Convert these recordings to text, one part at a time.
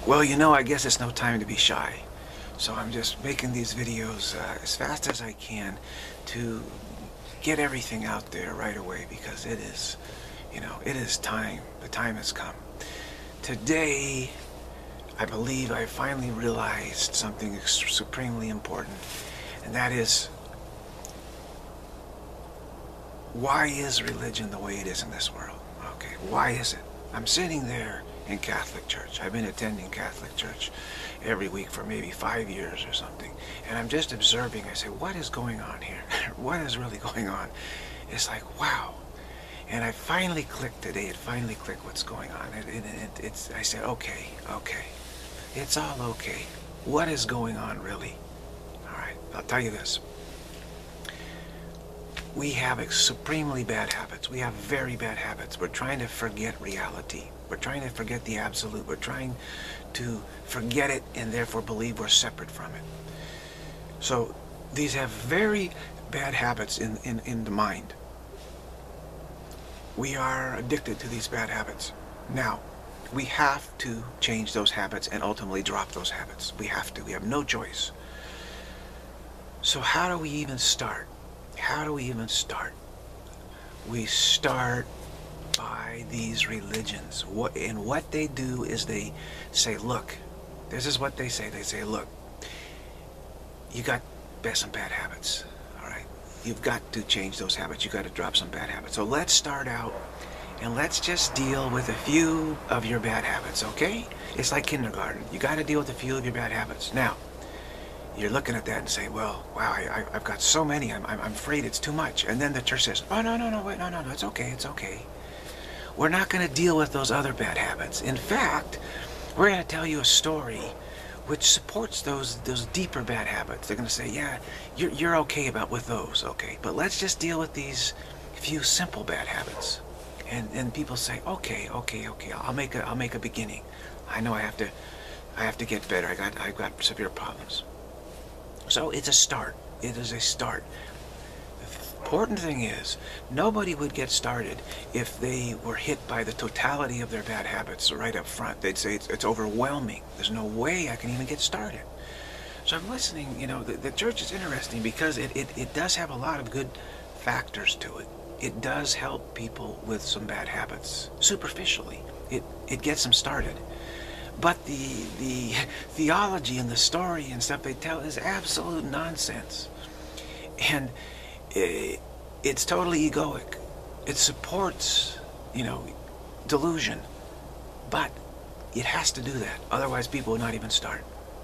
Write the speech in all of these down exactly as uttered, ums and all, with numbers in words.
Well, you know, I guess it's no time to be shy. So I'm just making these videos uh, as fast as I can to get everything out there right away, because it is, you know, it is time. The time has come. Today, I believe I finally realized something supremely important, and that is, why is religion the way it is in this world? Okay, why is it? I'm sitting there in Catholic church. I've been attending Catholic church every week for maybe five years or something, and I'm just observing. I say, what is going on here? What is really going on? It's like, wow. And I finally clicked today. It finally clicked what's going on. It, it, it, it's, I said, okay, okay. It's all okay. What is going on, really? All right, I'll tell you this. We have supremely bad habits. We have very bad habits. We're trying to forget reality. We're trying to forget the absolute. We're trying to forget it and therefore believe we're separate from it. So these have very bad habits in, in, in the mind. We are addicted to these bad habits. Now, we have to change those habits and ultimately drop those habits. We have to. We have no choice. So how do we even start? How do we even start? We start by these religions. What, and what they do is they say, look, this is what they say. They say, look, you got some bad habits, all right? You've got to change those habits. You've got to drop some bad habits. So let's start out and let's just deal with a few of your bad habits, okay? It's like kindergarten. You got to deal with a few of your bad habits. Now, you're looking at that and saying, well, wow, I, I, I've got so many, I'm, I'm, I'm afraid it's too much. And then the church says, oh, no, no, no, wait, no, no, no, it's okay, it's okay. We're not going to deal with those other bad habits. In fact, we're going to tell you a story which supports those those deeper bad habits. They're going to say, yeah, you're, you're okay about with those, okay, but let's just deal with these few simple bad habits. And, and people say, okay, okay, okay, I'll make a, I'll make a beginning. I know I have to, I have to get better. I got, I've got severe problems. So it's a start. It is a start. The important thing is, nobody would get started if they were hit by the totality of their bad habits right up front. They'd say, it's, it's overwhelming. There's no way I can even get started. So I'm listening, you know, the, the church is interesting because it, it, it does have a lot of good factors to it. It does help people with some bad habits, superficially. It, it gets them started. But the, the theology and the story and stuff they tell is absolute nonsense. And it, it's totally egoic. It supports, you know, delusion. But it has to do that. Otherwise, people will not even start.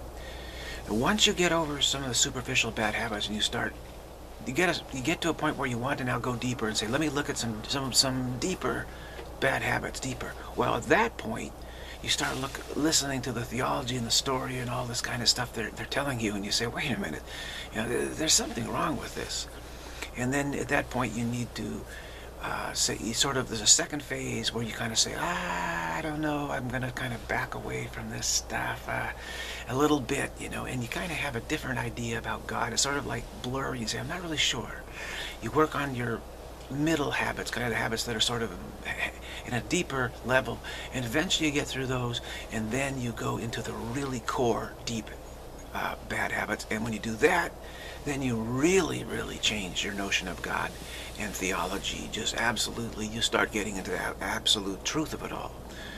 And once you get over some of the superficial bad habits and you start, you get, a, you get to a point where you want to now go deeper and say, let me look at some, some, some deeper bad habits, deeper. Well, at that point, you start look, listening to the theology and the story and all this kind of stuff they're, they're telling you, and you say, wait a minute, you know, there, there's something wrong with this. And then at that point you need to uh, say, you sort of, there's a second phase where you kind of say, ah, I don't know, I'm going to kind of back away from this stuff uh, a little bit, you know, and you kind of have a different idea about God. It's sort of like blurry. You say, I'm not really sure. You work on your middle habits, kind of the habits that are sort of in a deeper level, and eventually you get through those, and then you go into the really core, deep uh, bad habits. And when you do that, then you really, really change your notion of God and theology. Just absolutely, you start getting into the absolute truth of it all.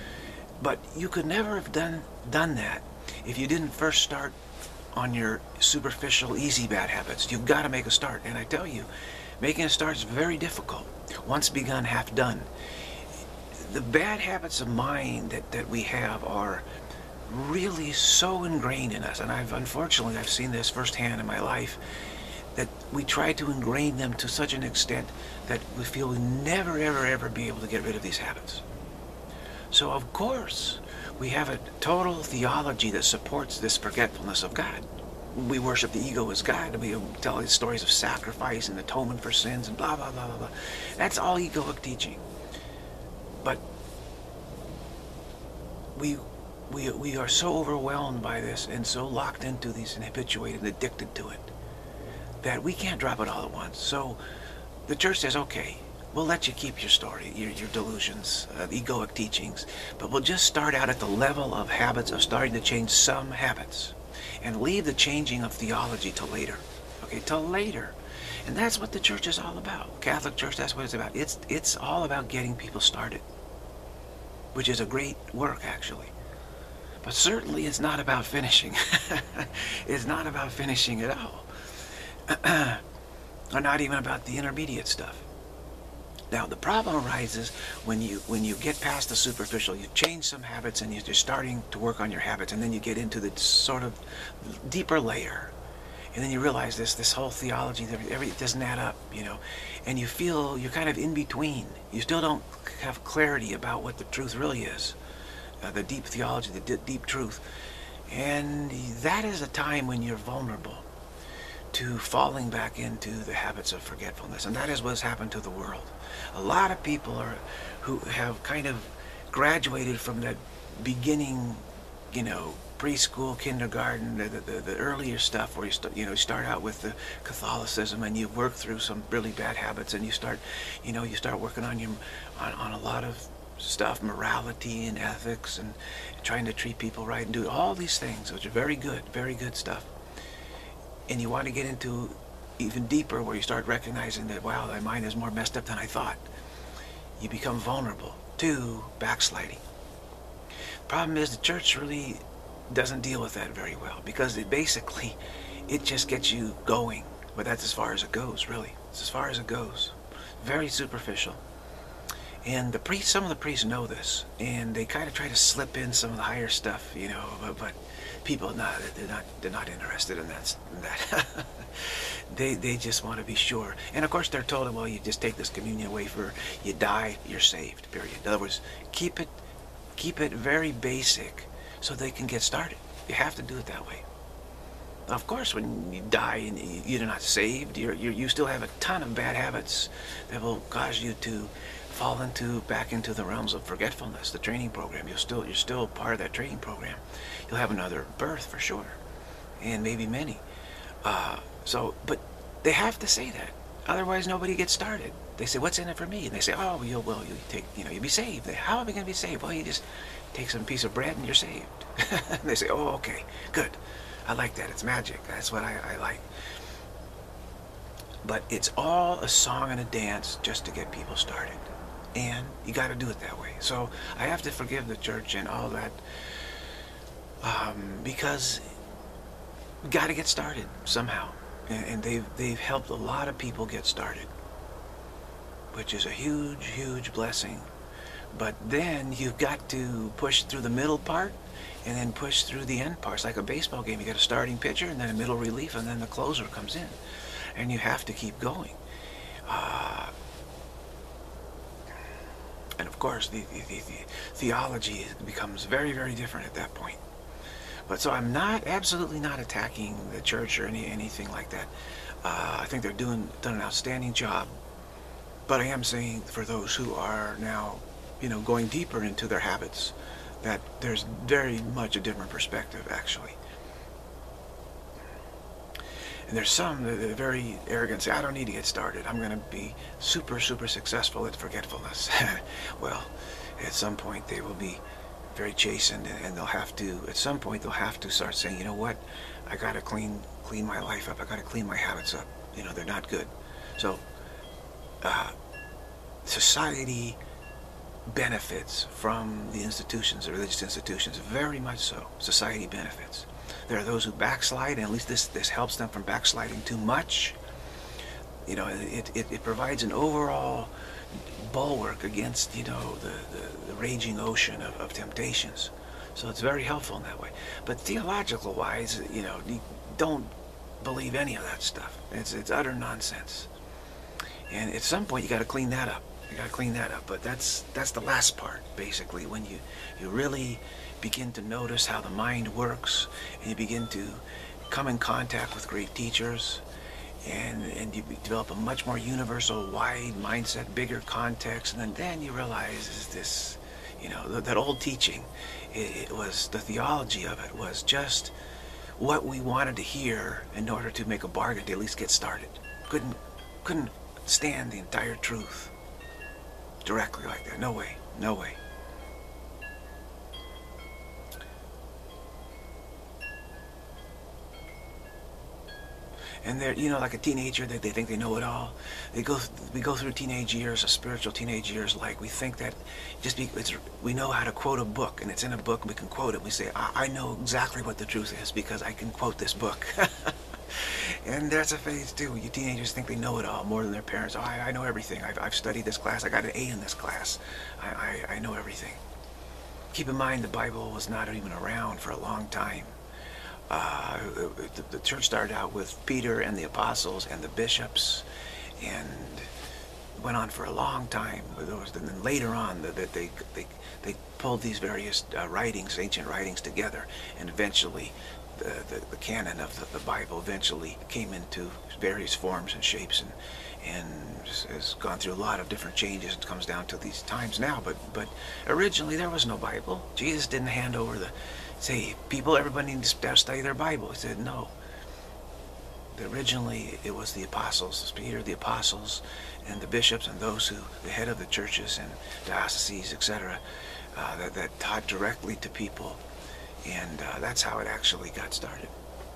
But you could never have done done that if you didn't first start on your superficial, easy bad habits. You've got to make a start, and I tell you, making a start is very difficult. Once begun, half done. The bad habits of mind that, that we have are really so ingrained in us, and I've unfortunately I've seen this firsthand in my life, that we try to ingrain them to such an extent that we feel we'll never, ever, ever be able to get rid of these habits. So of course, we have a total theology that supports this forgetfulness of God. We worship the ego as God. We tell these stories of sacrifice and atonement for sins and blah, blah, blah, blah, blah. That's all egoic teaching. But we, we, we are so overwhelmed by this and so locked into these and habituated and addicted to it that we can't drop it all at once. So the church says, okay, we'll let you keep your story, your, your delusions, uh, egoic teachings, but we'll just start out at the level of habits, of starting to change some habits, and leave the changing of theology till later. Okay, till later. And that's what the church is all about. Catholic Church, that's what it's about. It's, it's all about getting people started, which is a great work, actually. But certainly it's not about finishing. It's not about finishing at all. Or not even about the intermediate stuff. Now, the problem arises when you when you get past the superficial. You change some habits and you're starting to work on your habits, and then you get into the sort of deeper layer. And then you realize this this whole theology, every, it doesn't add up, you know. And you feel you're kind of in between. You still don't have clarity about what the truth really is. Uh, the deep theology, the d deep truth. And that is a time when you're vulnerable to falling back into the habits of forgetfulness. And that is what's happened to the world. A lot of people are who have kind of graduated from that beginning, you know, preschool, kindergarten, the, the, the earlier stuff where you, st you know, start out with the Catholicism and you work through some really bad habits, and you start, you know, you start working on your, on, on a lot of stuff, morality and ethics, and trying to treat people right and do all these things, which are very good, very good stuff. And you want to get into even deeper where you start recognizing that, wow, my mind is more messed up than I thought. You become vulnerable to backsliding. The problem is the church really doesn't deal with that very well, because it basically, it just gets you going. But that's as far as it goes, really. It's as far as it goes. Very superficial. And the priests, some of the priests know this, and they kind of try to slip in some of the higher stuff, you know, but, but people, not, they're not, they're not interested in that. In that. they, they just want to be sure. And of course, they're told, well, you just take this communion wafer, you die, you're saved. Period. In other words, keep it, keep it very basic, so they can get started. You have to do it that way. Of course, when you die and you're not saved, you're, you're, you still have a ton of bad habits that will cause you to fall into back into the realms of forgetfulness. The training program, you're still you're still part of that training program. You'll have another birth for sure, and maybe many. Uh, so, but they have to say that, otherwise nobody gets started. They say, "What's in it for me?" And they say, "Oh, you'll well, you take, you know, you'll be saved." They, how am I going to be saved? Well, you just take some piece of bread and you're saved. And they say, "Oh, okay, good. I like that. It's magic. That's what I, I like." But it's all a song and a dance just to get people started. And you got to do it that way. So I have to forgive the church and all that, um, because we got to get started somehow. And, and they've, they've helped a lot of people get started, which is a huge, huge blessing. But then you've got to push through the middle part and then push through the end parts. Like a baseball game, you got a starting pitcher and then a middle relief and then the closer comes in. And you have to keep going. Uh, and of course, the, the, the, the theology becomes very, very different at that point. But so I'm not, absolutely not attacking the church or any anything like that. Uh, I think they're doing done an outstanding job. But I am saying for those who are now, you know, going deeper into their habits, that there's very much a different perspective, actually. And there's some that are very arrogant, say, I don't need to get started. I'm going to be super, super successful at forgetfulness. Well, at some point they will be very chastened, and they'll have to, at some point they'll have to start saying, you know what, I got to clean, clean my life up. I got to clean my habits up. You know, they're not good. So, uh, society benefits from the institutions, the religious institutions, very much so. Society benefits. There are those who backslide, and at least this this helps them from backsliding too much. You know, it it, it provides an overall bulwark against, you know, the, the, the raging ocean of, of temptations. So it's very helpful in that way. But theological wise, you know, you don't believe any of that stuff. It's it's utter nonsense. And at some point you got to clean that up. You got to clean that up. But that's that's the last part, basically, when you you really begin to notice how the mind works, and you begin to come in contact with great teachers, and and you develop a much more universal, wide mindset, bigger context, and then, then you realize is this, you know, that, that old teaching, it, it was, the theology of it was just what we wanted to hear in order to make a bargain to at least get started. Couldn't couldn't stand the entire truth. directly like that. No way. No way. And they're, you know, like a teenager, they, they think they know it all. They go, we go through teenage years, a spiritual teenage years, like we think that just be, it's, we know how to quote a book, and it's in a book, and we can quote it. We say, I, I know exactly what the truth is because I can quote this book. And that's a phase too. You teenagers think they know it all more than their parents. Oh, I, I know everything. I've, I've studied this class. I got an A in this class. I, I, I know everything. Keep in mind the Bible was not even around for a long time. Uh, the, the church started out with Peter and the apostles and the bishops, and went on for a long time. There was, and then later on, that the, they they they pulled these various uh, writings, ancient writings, together, and eventually, the the, the canon of the, the Bible eventually came into various forms and shapes, and and has gone through a lot of different changes. It comes down to these times now, but but originally there was no Bible. Jesus didn't hand over the say, people, everybody needs to study their Bible. He said, no. Originally, it was the apostles, Peter, the apostles, and the bishops, and those who, the head of the churches and dioceses, et cetera, uh, that, that taught directly to people. And uh, that's how it actually got started.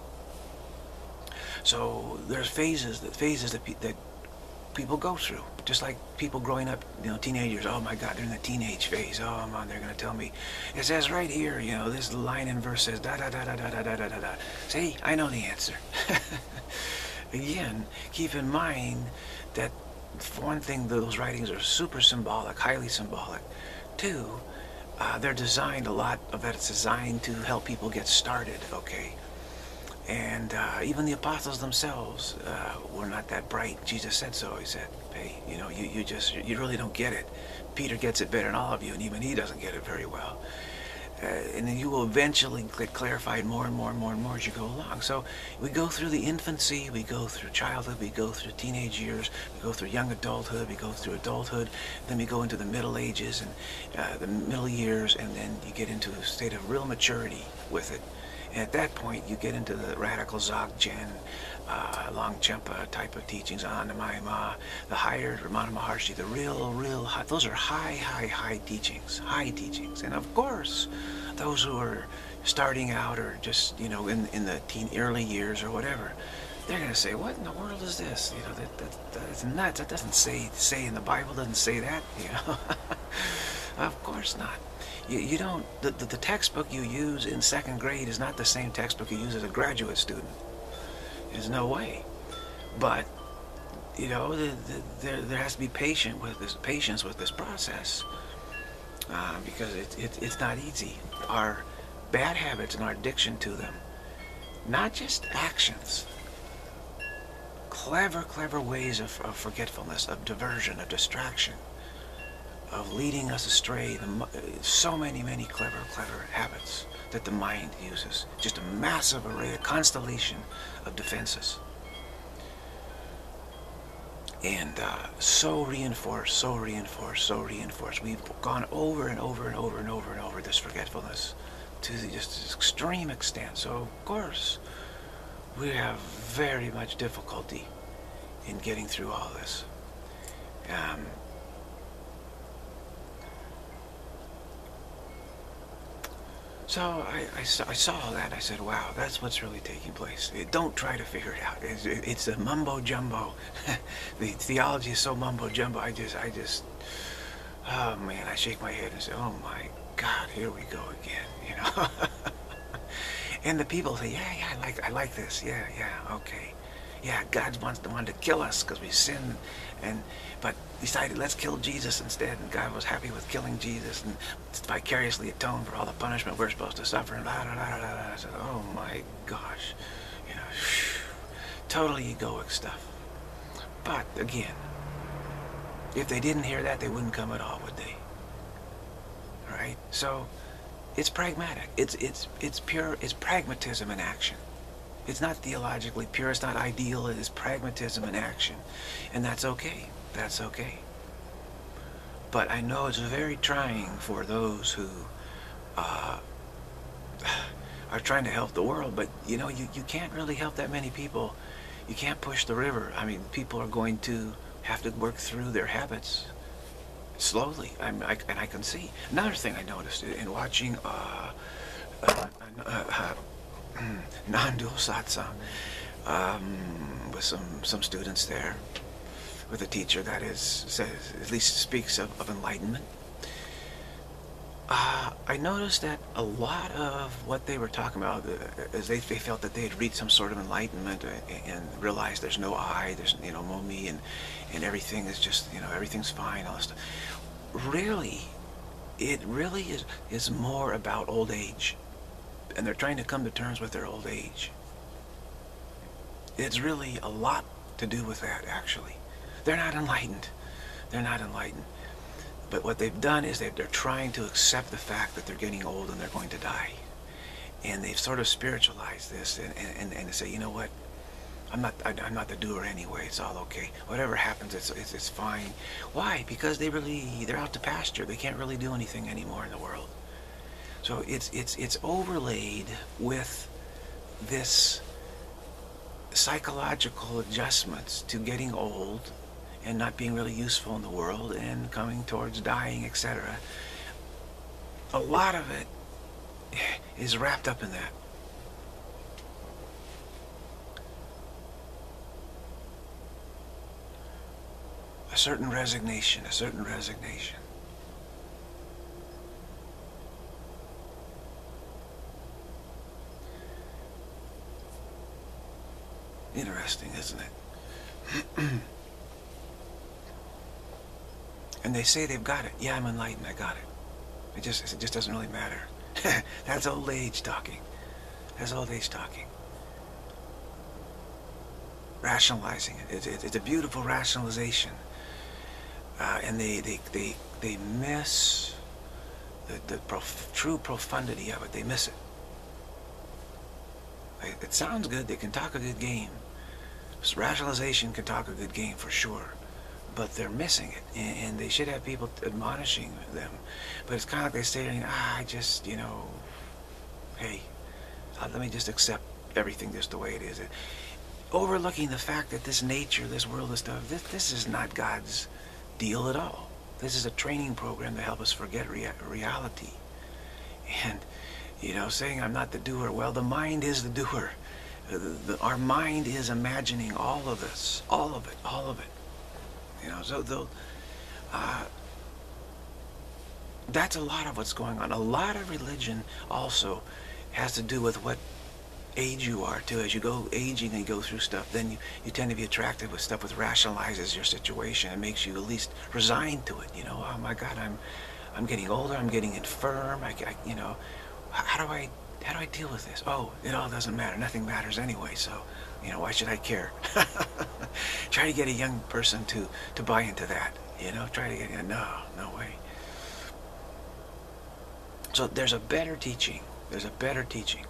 So there's phases, that phases that, pe that people go through, just like people growing up, you know, teenagers. Oh my God, they're in the teenage phase. Oh man, they're going to tell me, it says right here, you know, this line in verse says da da da da da da da da da da. See, I know the answer. Again, keep in mind that for one thing, those writings are super symbolic, highly symbolic. Two, uh, they're designed, a lot of that is designed to help people get started. Okay. And uh, even the apostles themselves uh, were not that bright. Jesus said so. He said, hey, you know, you, you just, you really don't get it. Peter gets it better than all of you, and even he doesn't get it very well. Uh, and then you will eventually get clarified more and more and more and more as you go along. So we go through the infancy, we go through childhood, we go through teenage years, we go through young adulthood, we go through adulthood, then we go into the Middle Ages and uh, the middle years, and then you get into a state of real maturity with it. And at that point, you get into the radical Dzogchen, uh, Longchenpa type of teachings, Anandamayi, the higher Ramana Maharshi, the real, real high, those are high, high, high teachings, high teachings. And of course, those who are starting out or just, you know, in, in the teen, early years or whatever, they're going to say, what in the world is this? You know, that, that, that is nuts. That doesn't say, say in the Bible, doesn't say that, you know. Of course not. You, you don't, the, the, the textbook you use in second grade is not the same textbook you use as a graduate student. There's no way. But, you know, the, the, there, there has to be patient with this, patience with this process. Uh, because it, it, it's not easy. Our bad habits and our addiction to them, not just actions, clever, clever ways of, of forgetfulness, of diversion, of distraction, of leading us astray. So many, many clever, clever habits that the mind uses. Just a massive array, a constellation of defenses. And uh, so reinforced, so reinforced, so reinforced. We've gone over and over and over and over and over this forgetfulness to the, just this extreme extent. So, of course, we have very much difficulty in getting through all this. Um, So I, I, saw, I saw that. I said, wow, that's what's really taking place. Don't try to figure it out. It's, it's a mumbo-jumbo. The theology is so mumbo-jumbo. I just, I just, oh man, I shake my head and say, oh my God, here we go again, you know. And the people say, yeah, yeah, I like, I like this. Yeah, yeah, okay. Yeah, God wants the one to kill us because we sinned, and but decided let's kill Jesus instead. And God was happy with killing Jesus and vicariously atoned for all the punishment we're supposed to suffer. And blah, blah, blah, blah, blah. I said, oh my gosh, you know, totally egoic stuff. But again, if they didn't hear that, they wouldn't come at all, would they? All right. So it's pragmatic. It's it's it's pure. It's pragmatism in action. It's not theologically pure, it's not ideal, it is pragmatism in action. And that's okay, that's okay. But I know it's very trying for those who uh, are trying to help the world, but you know, you, you can't really help that many people. You can't push the river. I mean, people are going to have to work through their habits. slowly. I'm, I, and I can see. Another thing I noticed in watching uh, uh, uh, uh, non-dual satsang um, with some some students there, with a teacher that is says at least speaks of, of enlightenment. Uh, I noticed that a lot of what they were talking about uh, is they, they felt that they had reached some sort of enlightenment and, and realized there's no I, there's, you know, no me, and, and everything is just, you know, everything's fine, all this stuff. Really, it really is, is more about old age. And they're trying to come to terms with their old age. It's really a lot to do with that, actually. They're not enlightened. They're not enlightened. But what they've done is they're, they're trying to accept the fact that they're getting old and they're going to die. And they've sort of spiritualized this and, and, and they say, you know what, I'm not, I, I'm not the doer anyway, it's all okay. Whatever happens, it's, it's, it's fine. Why? Because they really, they're out to pasture. They can't really do anything anymore in the world. So it's, it's, it's overlaid with this psychological adjustments to getting old and not being really useful in the world and coming towards dying, et cetera. A lot of it is wrapped up in that. A certain resignation, a certain resignation. Interesting, isn't it? And they say they've got it. Yeah, I'm enlightened, I got it. It just, it just doesn't really matter. That's old age talking. That's old age talking. Rationalizing it. It's, it's, it's a beautiful rationalization. Uh, and they, they, they, they miss the, the prof true profundity of it. They miss it. It, it sounds good. They can talk a good game. Rationalization can talk a good game for sure. But they're missing it, and, and they should have people admonishing them. But it's kind of like they say, ah, I just, you know, hey, uh, let me just accept everything just the way it is. It, overlooking the fact that this nature, this world, this stuff, this, this is not God's deal at all. This is a training program to help us forget rea reality. And, you know, saying I'm not the doer, well, the mind is the doer. The, the, our mind is imagining all of this, all of it, all of it. You know, so though, uh, that's a lot of what's going on. A lot of religion also has to do with what age you are too. As you go aging and you go through stuff, then you, you tend to be attracted with stuff which rationalizes your situation and makes you at least resigned to it. You know, oh my God, I'm I'm getting older, I'm getting infirm. I, I you know, how do I how do I deal with this? Oh, it all doesn't matter. Nothing matters anyway. So, you know, why should I care? Try to get a young person to to buy into that. You know, try to get no, no way. So there's a better teaching. There's a better teaching.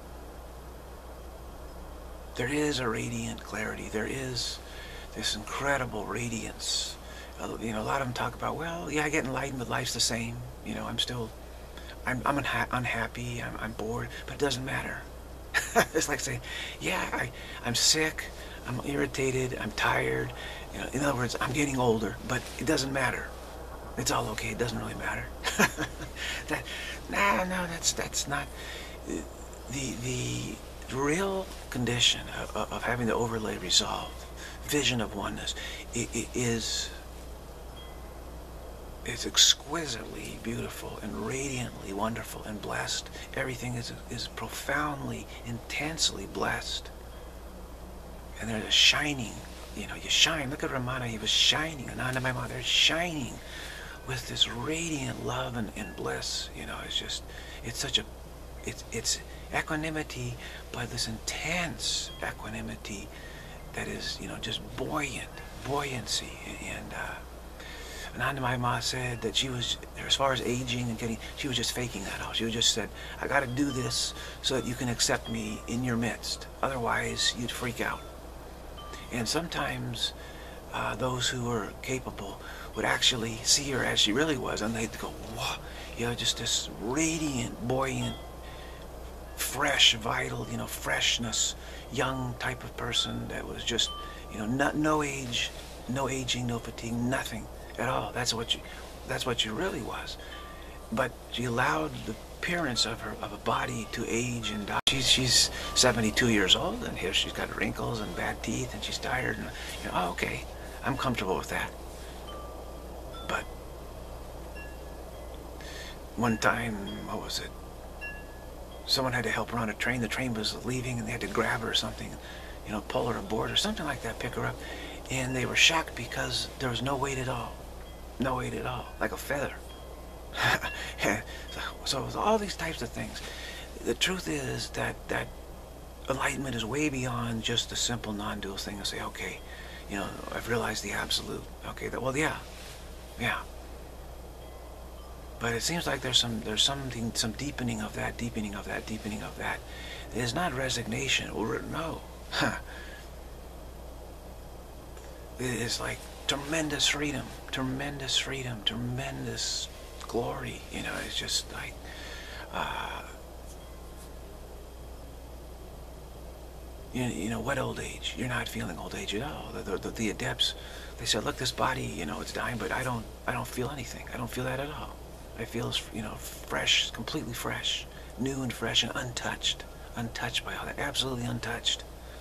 There is a radiant clarity. There is this incredible radiance. Uh, you know, a lot of them talk about, well, yeah, I get enlightened, but life's the same. You know, I'm still, I'm, I'm unha unhappy, I'm, I'm bored, but it doesn't matter. It's like saying, yeah, I, I'm sick, I'm irritated, I'm tired. You know, in other words, I'm getting older, but it doesn't matter. It's all okay. It doesn't really matter. that, nah, no, that's that's not the the real condition of, of having the overlay resolved, vision of oneness. It, it is it's exquisitely beautiful and radiantly wonderful and blessed. Everything is is profoundly, intensely blessed. And there's a shining. You know, you shine. Look at Ramana. He was shining. Ananda, my mother, shining with this radiant love and, and bliss. You know, it's just, it's such a, it's, it's equanimity, but this intense equanimity that is, you know, just buoyant, buoyancy. And uh, Ananda, my ma said that she was, as far as aging and getting, she was just faking that out. She just said, I got to do this so that you can accept me in your midst. Otherwise, you'd freak out. And sometimes uh, those who were capable would actually see her as she really was, and they'd go, whoa, you know, just this radiant, buoyant, fresh, vital, you know, freshness, young type of person that was just, you know, not, no age, no aging, no fatigue, nothing at all. That's what you, that's what she really was. But she allowed the appearance of her of a body to age and die. She's she's seventy-two years old, and here she's got wrinkles and bad teeth, and she's tired. And you know, oh, okay, I'm comfortable with that. But one time, what was it? Someone had to help her on a train. The train was leaving, and they had to grab her or something, you know, pull her aboard or something like that, pick her up. And they were shocked because there was no weight at all. No weight at all, like a feather. So with all these types of things, the truth is that that enlightenment is way beyond just a simple non-dual thing and say, okay, you know, I've realized the absolute. Okay, that, well, yeah, yeah. But it seems like there's some there's something some deepening of that, deepening of that, deepening of that. It is not resignation, or no. It is like tremendous freedom, tremendous freedom, tremendous glory. You know, it's just like uh, you, you know, what old age? You're not feeling old age at all. The, the, the adepts, they said, look, this body, you know, it's dying, but I don't I don't feel anything. I don't feel that at all. I feel, you know, fresh, completely fresh, new and fresh and untouched, untouched by all that, absolutely untouched.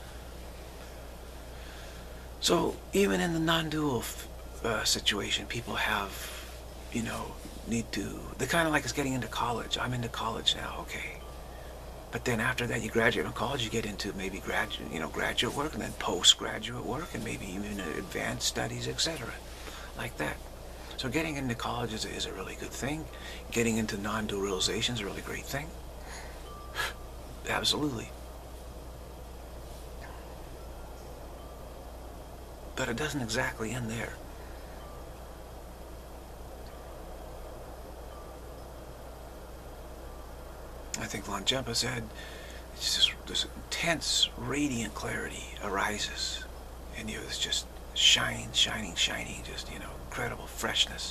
So even in the non-dual uh, situation, people have, you know, need to, they're kind of like it's getting into college. I'm into college now, okay. But then after that, you graduate from college, you get into maybe graduate, you know, graduate work, and then postgraduate work, and maybe even advanced studies, et cetera, like that. So getting into college is a, is a really good thing. Getting into non-dual realization is a really great thing. Absolutely. But it doesn't exactly end there. I think Longchenpa said, it's just this intense, radiant clarity arises, and you know, it's just shine, shining, shining, just, you know, incredible freshness.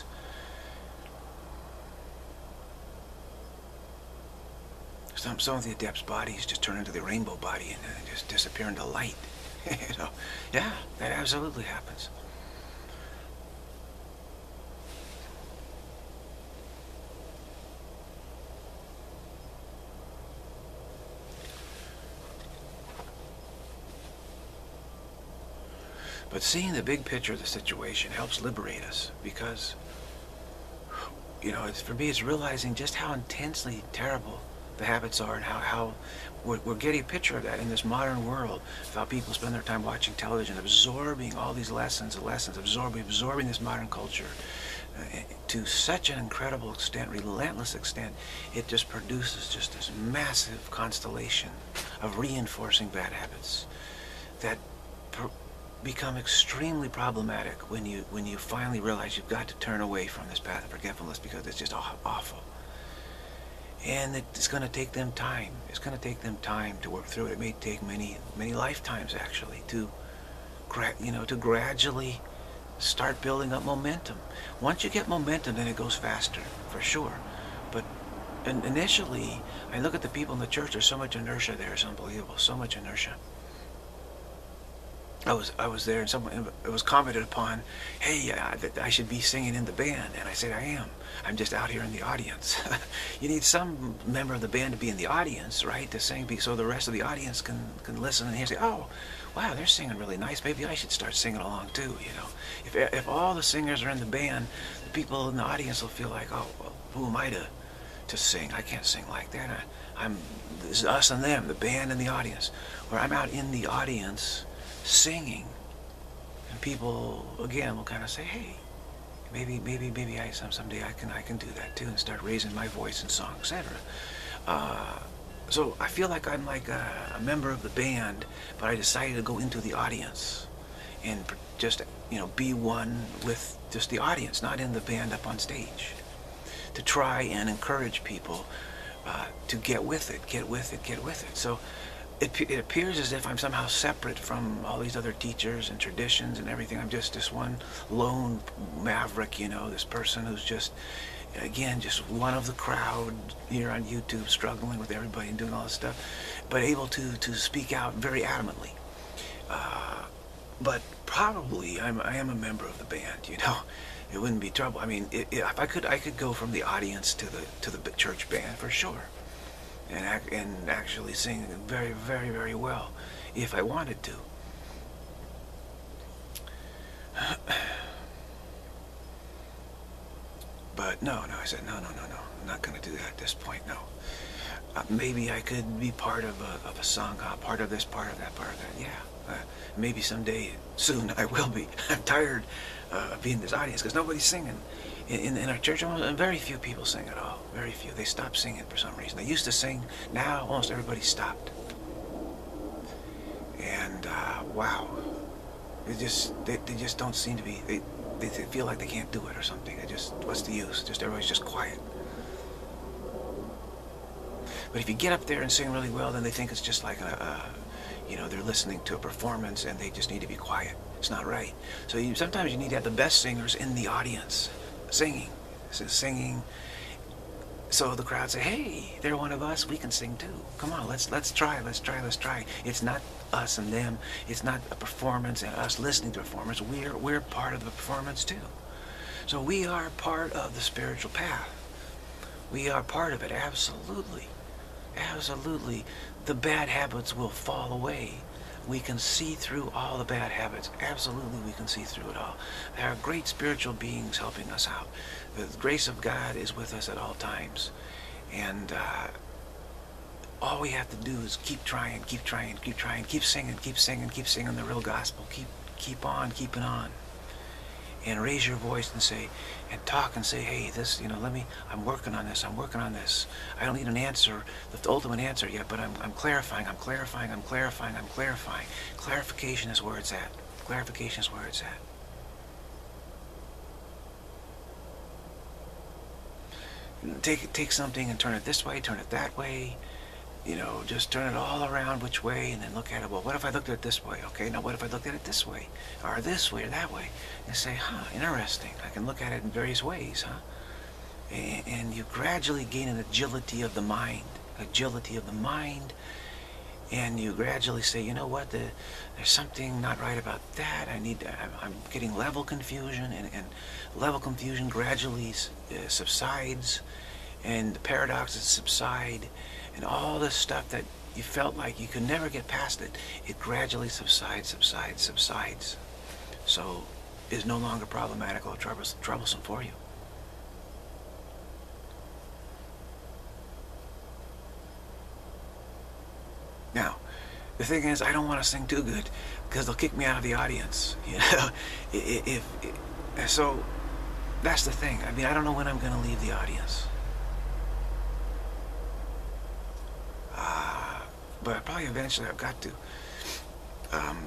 Some some of the adepts' bodies just turn into the rainbow body and uh, just disappear into light. You know, yeah, that absolutely happens. But seeing the big picture of the situation helps liberate us, because, you know, it's, for me, it's realizing just how intensely terrible the habits are, and how, how we're, we're getting a picture of that in this modern world, of how people spend their time watching television, absorbing all these lessons and lessons, absorbing, absorbing this modern culture uh, to such an incredible extent, relentless extent. It just produces just this massive constellation of reinforcing bad habits that per become extremely problematic when you when you finally realize you've got to turn away from this path of forgetfulness, because it's just awful. And it's going to take them time. It's going to take them time to work through it. It may take many many lifetimes actually to gra you know to gradually start building up momentum. Once you get momentum, then it goes faster for sure. But in initially, I look at the people in the church. There's so much inertia there. It's unbelievable. So much inertia. I was I was there, and someone, it was commented upon, hey, uh, that I should be singing in the band, and I said I am. I'm just out here in the audience. You need some member of the band to be in the audience, right, to sing, so the rest of the audience can can listen and hear, say, oh, wow, they're singing really nice. Maybe I should start singing along too. You know, if if all the singers are in the band, the people in the audience will feel like, oh, well, who am I to to sing? I can't sing like that. I, I'm this is us and them, the band and the audience. Where I'm out in the audience singing, and people again will kind of say, hey, maybe maybe maybe I some someday I can I can do that too, and start raising my voice in song, et cetera. Uh, so I feel like I'm like a, a member of the band, but I decided to go into the audience and just, you know, be one with just the audience, not in the band up on stage, to try and encourage people uh, to get with it, get with it, get with it. So It, it appears as if I'm somehow separate from all these other teachers and traditions and everything. I'm just this one lone maverick, you know, this person who's just, again, just one of the crowd here on YouTube, struggling with everybody and doing all this stuff, but able to, to speak out very adamantly. Uh, but probably I'm, I am a member of the band, you know. it wouldn't be trouble. I mean, it, it, if I could, I could go from the audience to the to the church band for sure, and act, and actually sing very, very, very well if I wanted to. But no, no, I said no, no, no, no. I'm not going to do that at this point. No. Uh, maybe I could be part of a of a song, uh, part of this, part of that, part of that. Yeah. Uh, maybe someday soon I will be. I'm tired uh, of being in this audience because nobody's singing. In, in, in our church, almost, very few people sing at all. Very few. They stopped singing for some reason. They used to sing. Now almost everybody stopped. And uh, wow, they just they, they just don't seem to be. They, they they feel like they can't do it or something. They just, what's the use? Just everybody's just quiet. But if you get up there and sing really well, then they think it's just like a, a you know, they're listening to a performance and they just need to be quiet. It's not right. So you, sometimes you need to have the best singers in the audience singing. So singing. So the crowd say, hey, they're one of us. We can sing too. Come on, let's let's try, let's try, let's try. It's not us and them. It's not a performance and us listening to a performance. We're we're part of the performance too. So we are part of the spiritual path. We are part of it, absolutely. Absolutely. The bad habits will fall away. We can see through all the bad habits. Absolutely, we can see through it all. There are great spiritual beings helping us out. The grace of God is with us at all times. And uh, all we have to do is keep trying, keep trying, keep trying, keep singing, keep singing, keep singing the real gospel. Keep, keep on, keeping on. And raise your voice and say, and talk and say, hey, this, you know, let me, I'm working on this, I'm working on this. I don't need an answer, the ultimate answer yet, but I'm, I'm clarifying, I'm clarifying, I'm clarifying, I'm clarifying. Clarification is where it's at. Clarification is where it's at. Take, take something and turn it this way, turn it that way. You know, just turn it all around which way and then look at it. Well, what if I looked at it this way? Okay, now what if I looked at it this way? Or this way or that way? And say, huh, interesting. I can look at it in various ways, huh? And, and you gradually gain an agility of the mind. Agility of the mind. And you gradually say, you know what, the, there's something not right about that. I need to, I'm, I'm getting level confusion. And, and level confusion gradually uh, subsides. And the paradoxes subside. And all this stuff that you felt like you could never get past it, it gradually subsides, subsides, subsides. So is no longer problematical or troublesome, troublesome for you. Now, the thing is, I don't want to sing too good because they'll kick me out of the audience. You know, if, if, if so, that's the thing. I mean, I don't know when I'm going to leave the audience. But probably eventually I've got to. Um,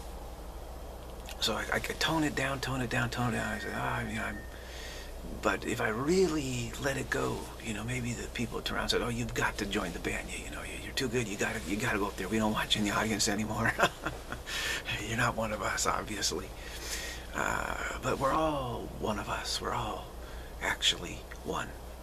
so I, I could tone it down, tone it down, tone it down. I said, ah, oh, you know, I'm. But if I really let it go, you know, maybe the people turn around and said, oh, you've got to join the band. You, you know, you're too good. You got to, you got to go up there. We don't want you in the audience anymore. You're not one of us, obviously. Uh, but we're all one of us. We're all actually one.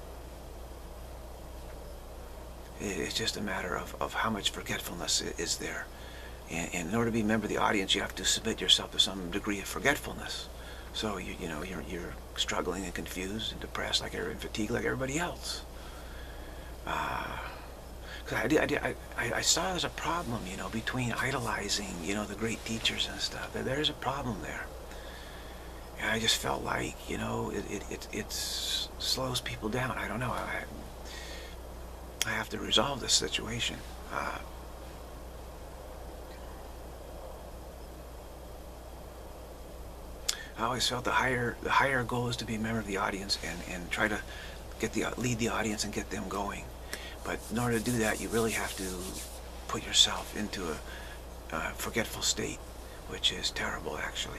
It's just a matter of, of how much forgetfulness is there. And, and in order to be a member of the audience, you have to submit yourself to some degree of forgetfulness. So, you, you know, you're, you're struggling and confused and depressed, like and fatigued like everybody else. Uh, cause I, did, I, I, I saw there's a problem, you know, between idolizing, you know, the great teachers and stuff. There's a problem there. And I just felt like, you know, it, it, it, it slows people down. I don't know. I, I have to resolve this situation. Uh, I always felt the higher the higher goal is to be a member of the audience and, and try to get the lead the audience and get them going. But in order to do that, you really have to put yourself into a, a forgetful state, which is terrible, actually.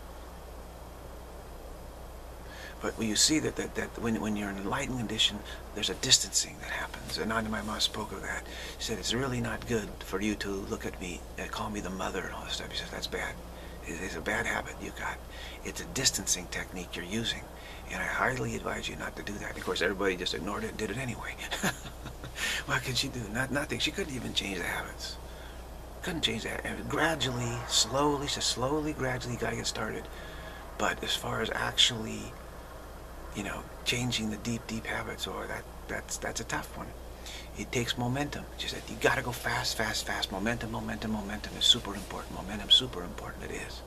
But when you see that, that, that when, when you're in an enlightened condition, there's a distancing that happens. And Nanda my mom spoke of that. She said, it's really not good for you to look at me and call me the mother and all this stuff. She said, that's bad. It's a bad habit you got. It's a distancing technique you're using. And I highly advise you not to do that. Of course, everybody just ignored it and did it anyway. What could she do? Not, nothing. She couldn't even change the habits. Couldn't change that. And gradually, slowly, she slowly, gradually got to get started. But as far as actually you know, changing the deep, deep habits, or that that's that's a tough one. It takes momentum. Just that you got to go fast, fast, fast. Momentum, momentum, momentum is super important. Momentum, super important. It is.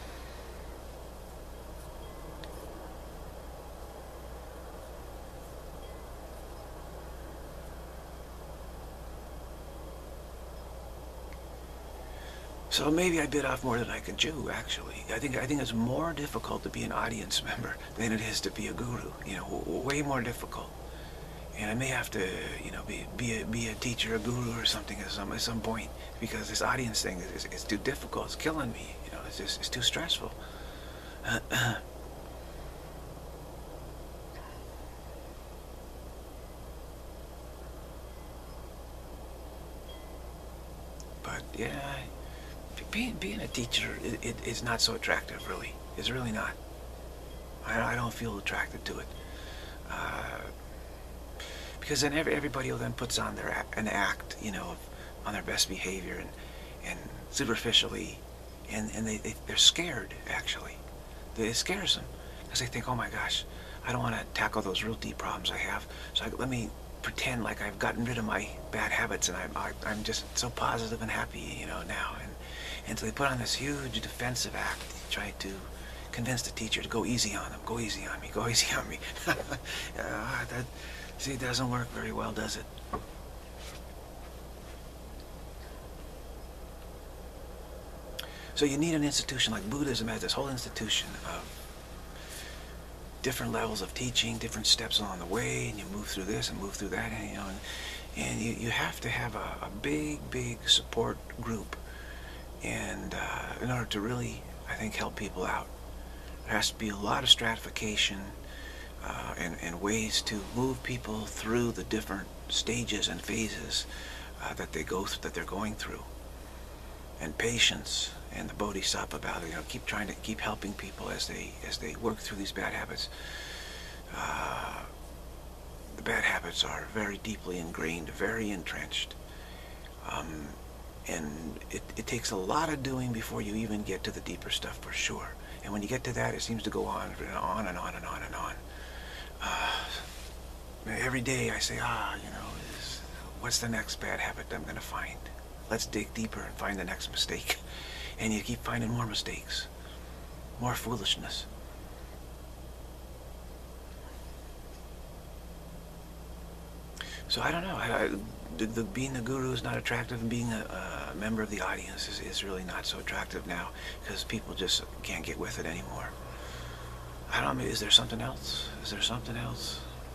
So maybe I bit off more than I can chew, actually. I think I think it's more difficult to be an audience member than it is to be a guru. You know, way more difficult. And I may have to, you know, be be a, be a teacher, a guru, or something at some at some point, because this audience thing is, is, is too difficult. It's killing me. You know, it's just it's too stressful. But yeah. Being, being a teacher it, it, is not so attractive, really. It's really not. I, I don't feel attracted to it. Uh, because then every, everybody will then puts on their an act, you know, on their best behavior and, and superficially, and, and they, they, they're scared, actually. It scares them. Because they think, oh my gosh, I don't want to tackle those real deep problems I have, so I, let me pretend like I've gotten rid of my bad habits and I'm, I, I'm just so positive and happy, you know, now. And, And so they put on this huge defensive act, trying to convince the teacher to go easy on them, go easy on me, go easy on me. uh, that, see, it doesn't work very well, does it? So you need an institution like Buddhism has this whole institution of different levels of teaching, different steps along the way, and you move through this and move through that, and, you know, and, and you, you have to have a, a big, big support group. And uh, in order to really, I think, help people out, there has to be a lot of stratification uh, and, and ways to move people through the different stages and phases uh, that they go th that they're going through. And patience and the bodhisattva about it, you know, keep trying to keep helping people as they as they work through these bad habits. Uh, the bad habits are very deeply ingrained, very entrenched. Um, And it, it takes a lot of doing before you even get to the deeper stuff, for sure. And when you get to that, it seems to go on and on and on and on and on. Uh, every day I say, ah, you know, is, what's the next bad habit I'm going to find? Let's dig deeper and find the next mistake. And you keep finding more mistakes, more foolishness. So I don't know. I, I, the, the, being the guru is not attractive, and being a, a member of the audience is, is really not so attractive now, because people just can't get with it anymore. I don't know. Is there something else? Is there something else?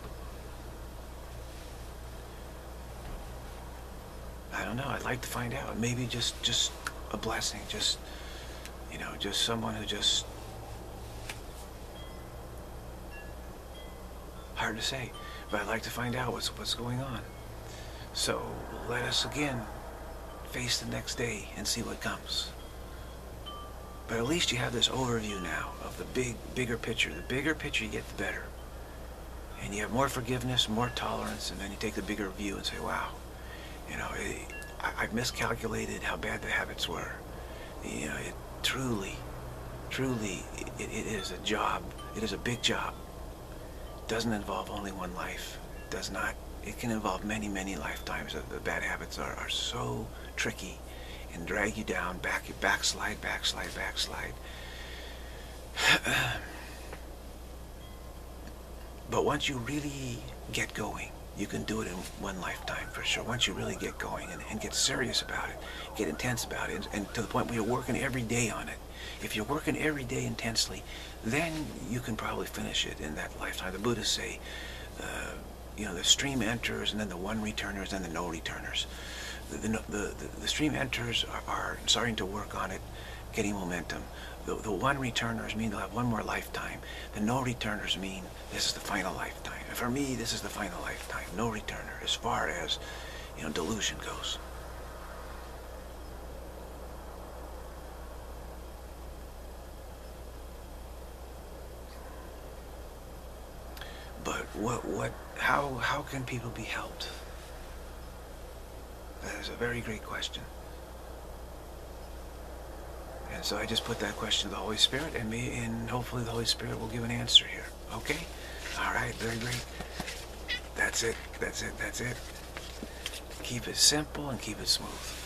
I don't know. I'd like to find out. Maybe just just a blessing. Just, you know, just someone who just... Hard to say. But I'd like to find out what's what's going on. So let us again face the next day and see what comes. But at least you have this overview now of the big, bigger picture. The bigger picture you get, the better. And you have more forgiveness, more tolerance, and then you take the bigger view and say, wow, you know, it, I, I've miscalculated how bad the habits were. You know, it truly, truly, it, it is a job. It is a big job. Doesn't involve only one life. It does not. It can involve many, many lifetimes. The bad habits are, are so tricky and drag you down, back, backslide, backslide, backslide. But once you really get going, you can do it in one lifetime for sure. Once you really get going and, and get serious about it, get intense about it, and, and to the point where you're working every day on it. If you're working every day intensely, then you can probably finish it in that lifetime. The Buddhists say, uh, you know, the stream enters, and then the one returners, and the no returners. The, the, the, the stream enters are, are starting to work on it, getting momentum. The, the one returners mean they'll have one more lifetime. The no returners mean this is the final lifetime. And for me, this is the final lifetime. No returner, as far as, you know, delusion goes. But what, what, how, how can people be helped? That is a very great question. And so I just put that question to the Holy Spirit, and me, and hopefully the Holy Spirit will give an answer here. Okay? All right, very great. That's it. That's it. That's it. Keep it simple and keep it smooth.